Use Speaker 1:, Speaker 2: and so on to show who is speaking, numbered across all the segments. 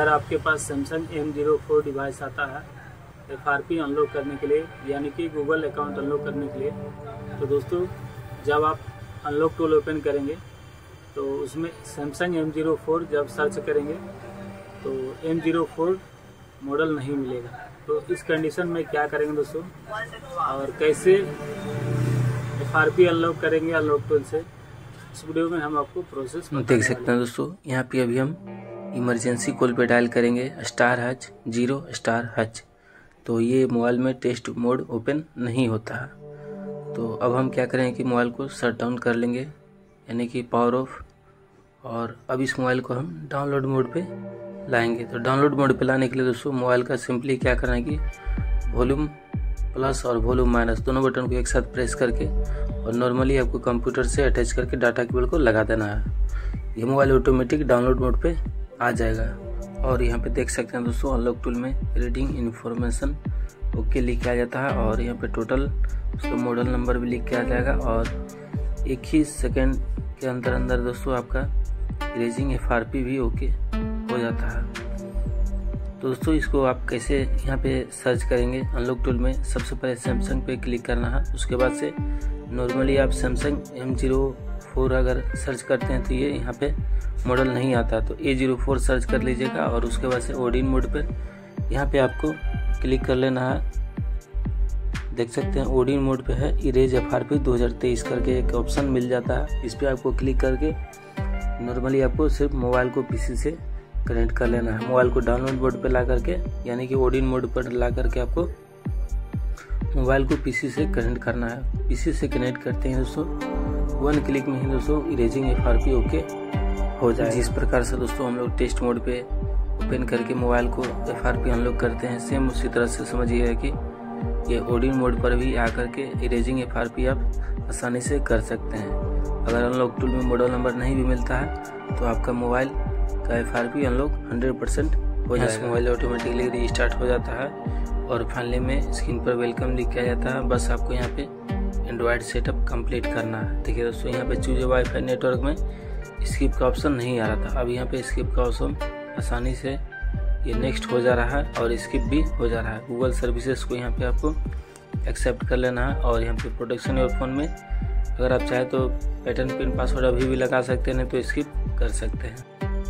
Speaker 1: अगर आपके पास Samsung M04 device आता है FRP अनलॉक करने के लिए, यानी कि गूगल अकाउंट अनलॉक करने के लिए, तो दोस्तों जब आप अनलॉक टूल ओपन करेंगे तो उसमें सैमसंग M04 जब सर्च करेंगे तो M04 मॉडल नहीं मिलेगा। तो इस कंडीशन में क्या करेंगे दोस्तों और कैसे FRP अनलॉक करेंगे अनलॉक टूल से, इस वीडियो में हम आपको प्रोसेस
Speaker 2: देख सकते हैं दोस्तों। यहाँ पे अभी हम इमरजेंसी कॉल पे डायल करेंगे *0*#। तो ये मोबाइल में टेस्ट मोड ओपन नहीं होता है। तो अब हम क्या करेंगे कि मोबाइल को शट डाउन कर लेंगे, यानी कि पावर ऑफ, और अब इस मोबाइल को हम डाउनलोड मोड पे लाएंगे। तो डाउनलोड मोड पे लाने के लिए दोस्तों मोबाइल का सिंपली क्या करना है कि वॉल्यूम प्लस और वॉल्यूम माइनस दोनों बटन को एक साथ प्रेस करके और नॉर्मली आपको कंप्यूटर से अटैच करके डाटा केबल को लगा देना है। ये मोबाइल ऑटोमेटिक डाउनलोड मोड पे आ जाएगा। और यहाँ पे देख सकते हैं दोस्तों अनलॉक टूल में रीडिंग इन्फॉर्मेशन ओके लिख के आ जाता है, और यहाँ पे टोटल उसका मॉडल नंबर भी लिख के आ जाएगा, और एक ही सेकेंड के अंदर दोस्तों आपका इरेजिंग FRP भी ओके हो जाता है। तो दोस्तों इसको आप कैसे यहाँ पे सर्च करेंगे अनलॉक टूल में, सबसे पहले सैमसंग पे क्लिक करना है। उसके बाद से नॉर्मली आप सैमसंग M04 अगर सर्च करते हैं तो ये यहाँ पे मॉडल नहीं आता, तो A04 सर्च कर लीजिएगा, और उसके बाद से ओडिन मोड पर यहाँ पे आपको क्लिक कर लेना है। देख सकते हैं ओडिन मोड पे है इरेज FRP 2023 करके एक ऑप्शन मिल जाता है। इस पर आपको क्लिक करके नॉर्मली आपको सिर्फ मोबाइल को PC से कनेक्ट कर लेना है। मोबाइल को डाउनलोड मोड पे ला करके, यानी कि ओडिन मोड पर ला करके आपको मोबाइल को PC से कनेक्ट करना है। PC से कनेक्ट करते हैं दोस्तों 1 क्लिक में ही दोस्तों इरेजिंग FRP ओके हो जाए। जिस प्रकार से दोस्तों हम लोग टेस्ट मोड पे ओपन करके मोबाइल को FRP अनलॉक करते हैं, सेम उसी तरह से समझिएगा कि ये ओडिन मोड पर भी आकर के इरेजिंग FRP आप आसानी से कर सकते हैं। अगर अनलॉक टूल में मॉडल नंबर नहीं भी मिलता है तो आपका मोबाइल का FRP अनलॉक 100% हो जाएगा। मोबाइल ऑटोमेटिकली रीस्टार्ट हो जाता है, और फाइनली में स्क्रीन पर वेलकम लिख के आ जाता है। बस आपको यहाँ पे एंड्रॉयड सेटअप कंप्लीट करना है। देखिए दोस्तों यहाँ पे चूज वाईफाई नेटवर्क में स्किप का ऑप्शन नहीं आ रहा था, अब यहाँ पे स्किप का ऑप्शन आसानी से ये नेक्स्ट हो जा रहा है और स्किप भी हो जा रहा है। गूगल सर्विसेज को यहाँ पे आपको एक्सेप्ट कर लेना है, और यहाँ पे प्रोटेक्शन योर फोन में अगर आप चाहे तो पैटर्न पिन पासवर्ड अभी भी लगा सकते हैं, तो स्किप कर सकते हैं।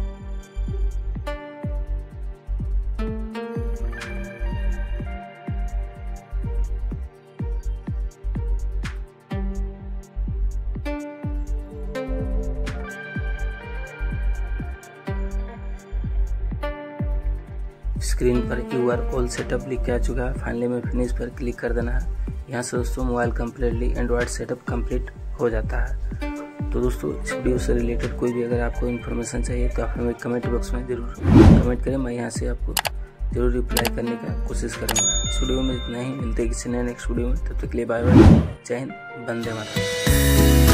Speaker 2: स्क्रीन पर यूआर ऑल सेटअप लिख के आ चुका है। फाइनली में फिनिश पर क्लिक कर देना है। यहाँ से दोस्तों mobile completely Android setup complete हो जाता है। तो दोस्तों इस वीडियो से रिलेटेड कोई भी अगर आपको इन्फॉर्मेशन चाहिए तो आप हमें कमेंट बॉक्स में जरूर कमेंट करें, मैं यहाँ से आपको जरूर रिप्लाई करने का कोशिश करूँगा। इस वीडियो में इतना ही, मिलते हैं किसी नए नेक्स्ट वीडियो में, तब तक के लिए बाय बाय, जय हिंद, वंदे मातरम।